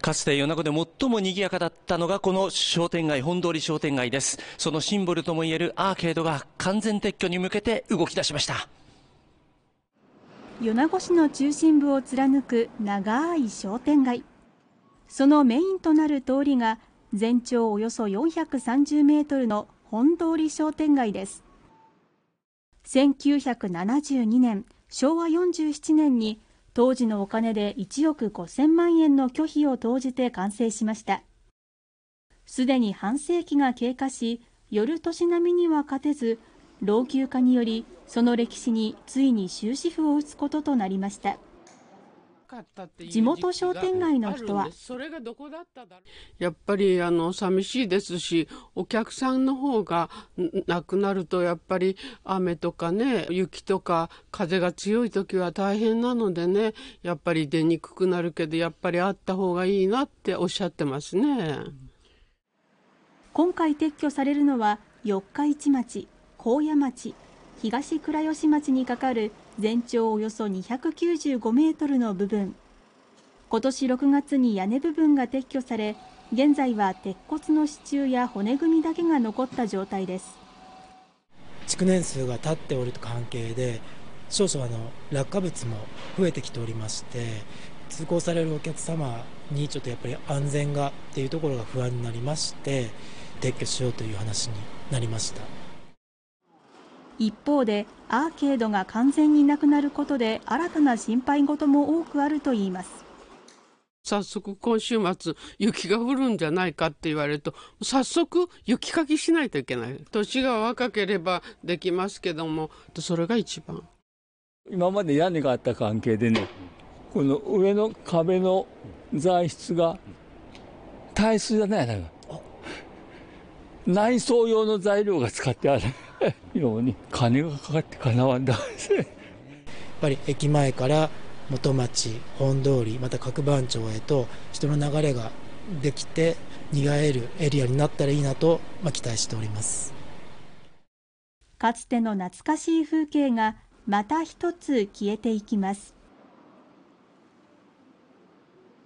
かつて米子で最も賑やかだったのがこの商店街、本通り商店街です。そのシンボルともいえるアーケードが完全撤去に向けて動き出しました。 米子市の中心部を貫く長い商店街、そのメインとなる通りが全長およそ430メートルの本通り商店街です。1972年、昭和47年に当時のお金で1億5000万円の巨費を投じて完成しました。すでに半世紀が経過し、夜年並みには勝てず、老朽化によりその歴史についに終止符を打つこととなりました。地元商店街の人は、 やっぱり寂しいですし、お客さんの方が亡くなるとやっぱり雨とかね、雪とか風が強い時は大変なのでね、やっぱり出にくくなるけど、やっぱりあった方がいいなっておっしゃってますね。 今回撤去されるのは四日市町、高野町、東倉吉町にかかる全長およそ295メートルの部分。今年6月に屋根部分が撤去され、現在は鉄骨の支柱や骨組みだけが残った状態です。 築年数が経っておる関係で、少々落下物も増えてきておりまして、通行されるお客様にちょっとやっぱり安全がっていうところが不安になりまして、撤去しようという話になりました。 一方でアーケードが完全になくなることで新たな心配事も多くあるといいます。 早速今週末雪が降るんじゃないかって言われると、早速雪かきしないといけない。年が若ければできますけども、それが一番。 今まで屋根があった関係でね、この上の壁の材質が耐水じゃないの。内装用の材料が使ってあるように金がかかってかなわんだやっぱり駅前から元町、本通り、また各番町へと人の流れができてにぎわえるエリアになったらいいなと、期待しております。 かつての懐かしい風景がまた一つ消えていきます。